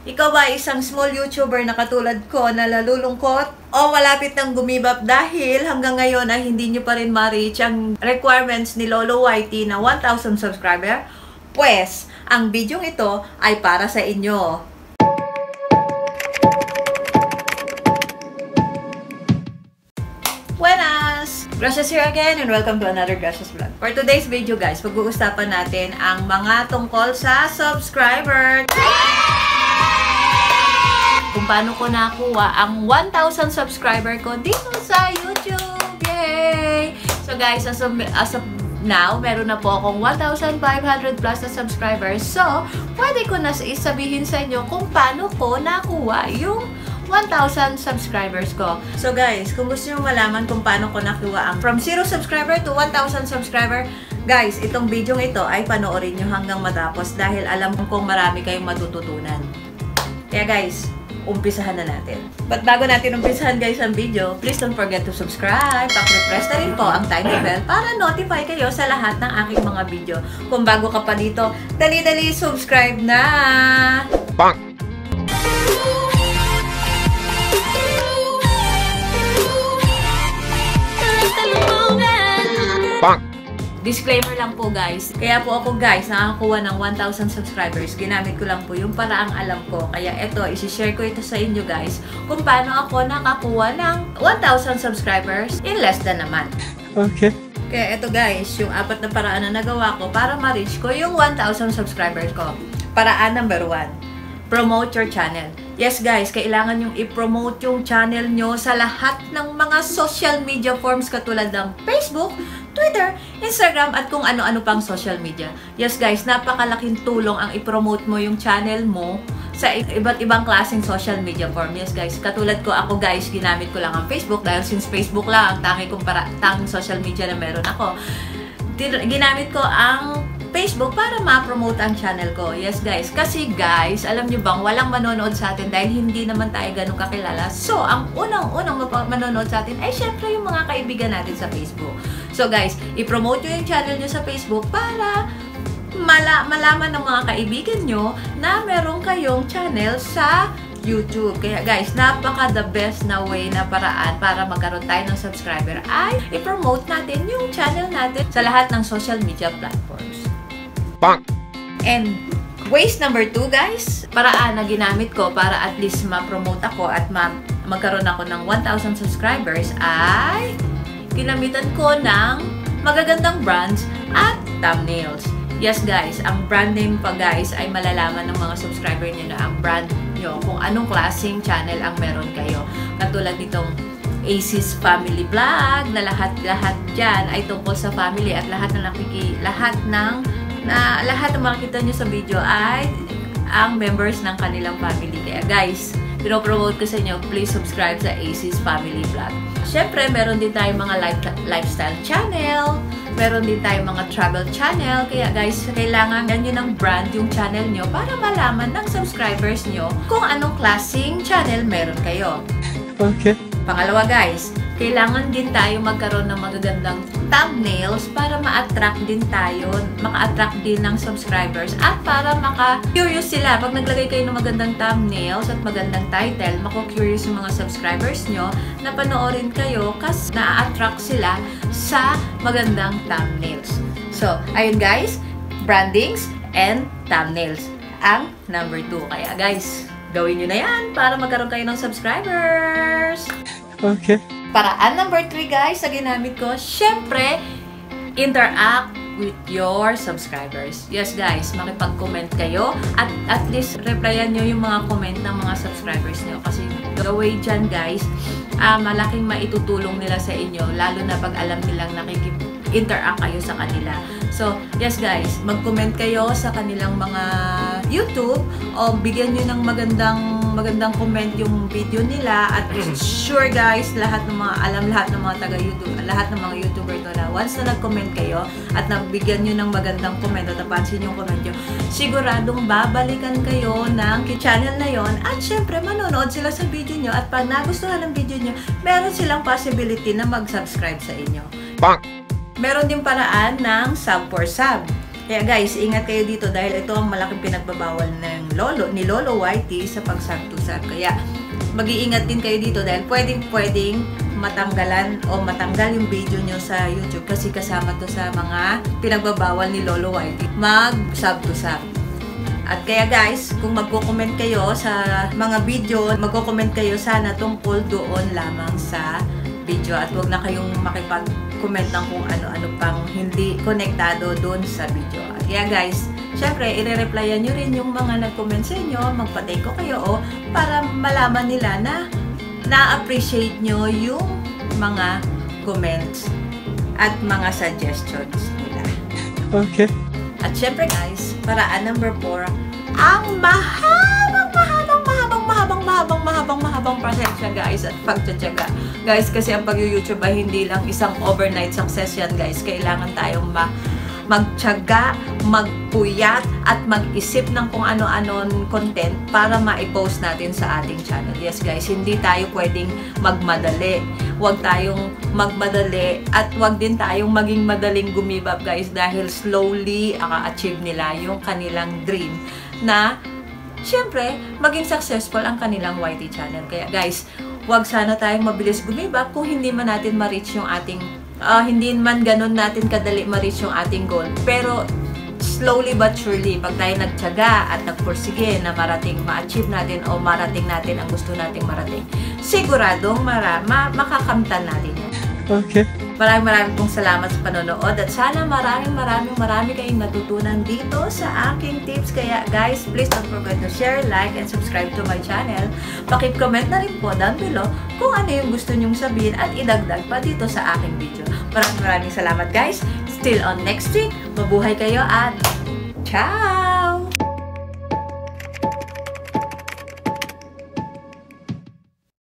Ikaw ba isang small YouTuber na katulad ko na nalulungkot o malapit nang gumibap dahil hanggang ngayon ay hindi nyo pa rin ma-reach ang requirements ni Lolo Whitey na 1,000 subscriber? Pues, ang video ito ay para sa inyo. Buenas! Gracias here again and welcome to another Gracias Vlog. For today's video guys, pag-uusapan natin ang mga tungkol sa subscriber. Kung paano ko nakuha ang 1,000 subscriber ko dito sa YouTube. Yay! So guys, as of now, meron na po akong 1,500 plus na subscribers. So, pwede ko na isabihin sa inyo kung paano ko nakuha yung 1,000 subscribers ko. So guys, kung gusto nyo malaman kung paano ko nakuha ang from 0 subscriber to 1,000 subscriber, guys, itong video ito ay panoorin nyo hanggang matapos dahil alam kong marami kayong matututunan. Kaya guys, umpisahan na natin. But bago natin umpisahan guys ang video, please don't forget to subscribe. Paki-press na rin po ang tiny bell para notify kayo sa lahat ng aking mga video. Kung bago ka pa dito, dali-dali subscribe na! Bang! Bang! Disclaimer lang po guys. Kaya po ako guys, nakakuha ng 1,000 subscribers. Ginamit ko lang po yung paraang alam ko. Kaya ito, isi-share ko ito sa inyo guys. Kung paano ako nakakuha ng 1,000 subscribers in less than a month. Okay. Kaya ito guys, yung 4 na paraan na nagawa ko para ma-reach ko yung 1,000 subscribers ko. Paraan number 1. Promote your channel. Yes guys, kailangan yung i-promote yung channel nyo sa lahat ng mga social media forms katulad ng Facebook, Twitter, Instagram, at kung ano-ano pang social media. Yes guys, napakalaking tulong ang i-promote mo yung channel mo sa iba't ibang klaseng social media form. Yes guys, katulad ko ako guys, ginamit ko lang ang Facebook dahil since Facebook lang ang tanging social media na meron ako. Ginamit ko ang Facebook para ma-promote ang channel ko. Yes guys, kasi guys, alam nyo bang walang manonood sa atin dahil hindi naman tayo ganun kakilala. So, ang unang manonood sa atin ay syempre yung mga kaibigan natin sa Facebook. So guys, i-promote nyo yung channel nyo sa Facebook para malaman ng mga kaibigan nyo na meron kayong channel sa YouTube. Kaya guys, napaka the best na way na paraan para magkaroon tayo ng subscriber ay i-promote natin yung channel natin sa lahat ng social media platforms. Bang! And ways number 2 guys, paraan na ginamit ko para at least ma-promote ako at magkaroon ako ng 1,000 subscribers ay ginamitan ko ng magagandang brands at thumbnails. Yes guys, ang brand name pa guys ay malalaman ng mga subscriber nyo na ang brand nyo kung anong klaseng channel ang meron kayo. Katulad nitong AC's Family Vlog na lahat dyan ay tungkol sa family at lahat ng makikita nyo sa video ay ang members ng kanilang family. Kaya guys, pinopromote ko sa inyo, please subscribe sa AC's Family Vlog. Siyempre, meron din tayong mga lifestyle channel, meron din tayong mga travel channel. Kaya guys, kailangan ganyan ng brand yung channel nyo para malaman ng subscribers nyo kung anong klaseng channel meron kayo. Okay. Pangalawa guys, kailangan din tayo magkaroon ng magagandang thumbnails para ma-attract din tayo, maka-attract din ng subscribers at para maka-curious sila. Pag naglagay kayo ng magandang thumbnails at magandang title, mako-curious yung mga subscribers nyo na panoorin kayo kasi na-attract sila sa magandang thumbnails. So, ayun guys, brandings and thumbnails ang number 2. Kaya guys, gawin nyo na yan para magkaroon kayo ng subscribers. Okay. Paraan number 3 guys na ginamit ko, syempre, interact with your subscribers. Yes guys, makipag-comment kayo at least replyan nyo yung mga comment ng mga subscribers nyo. Kasi the way dyan guys, malaking maitutulong nila sa inyo, lalo na pag alam nilang nakikip-interact kayo sa kanila. So, yes guys, mag-comment kayo sa kanilang mga YouTube o bigyan nyo ng magandang comment yung video nila at sure guys, lahat ng mga taga-YouTube, lahat ng mga YouTuber to na once na nag-comment kayo at nabigyan nyo ng magandang comment at napansin yung comment nyo, siguradong babalikan kayo ng channel na yon at syempre manonood sila sa video nyo at pag nagustuhan ng video nyo, meron silang possibility na mag-subscribe sa inyo. Bang! Meron din paraan ng sub for sub. Kaya guys, ingat kayo dito dahil ito ang malaking pinagbabawal ng ni Lolo Whitey sa pagsagtusag. Kaya mag-iingat din kayo dito dahil pwedeng matanggalan o matanggal yung video nyo sa YouTube kasi kasama to sa mga pinagbabawal ni Lolo Whitey mag-sub-to-sub. At kaya guys, kung magko-comment kayo sa mga video, magko-comment kayo sana tungkol doon lamang sa video at huwag na kayong makipag-comment ng kung ano-ano pang hindi konektado doon sa video. At kaya guys, syempre, i-replyan nyo rin yung mga nag-comment sa inyo, magpatay ko kayo para malaman nila na na-appreciate nyo yung mga comments at mga suggestions nila. Okay. At syempre guys, paraan number 4, ang mahabang pasensya guys at pagtsatsaga. Guys, kasi ang pag-YouTube ay hindi lang isang overnight success yan guys. Kailangan tayong magtyaga, magpuyat, at mag-isip ng kung ano-ano content para ma-post natin sa ating channel. Yes guys, hindi tayo pwedeng magmadali. Huwag tayong magmadali at huwag din tayong maging madaling gumibab guys dahil slowly aka-achieve nila yung kanilang dream na syempre, maging successful ang kanilang YT channel. Kaya guys, huwag sana tayong mabilis gumibab kung hindi man natin ma-reach yung ating hindi man ganun natin kadali ma-reach yung ating goal. Pero, slowly but surely, pag tayo nagtyaga at nagpursige na ma-achieve natin o marating natin ang gusto nating marating, siguradong makakamtan natin yun. Okay. Maraming pong salamat sa panonood at sana marami kayong natutunan dito sa aking tips. Kaya guys, please don't forget to share, like, and subscribe to my channel. Paki-comment na rin po down below kung ano yung gusto nyong sabihin at idagdag pa dito sa aking video. Maraming salamat guys. Still on next week. Mabuhay kayo at ciao!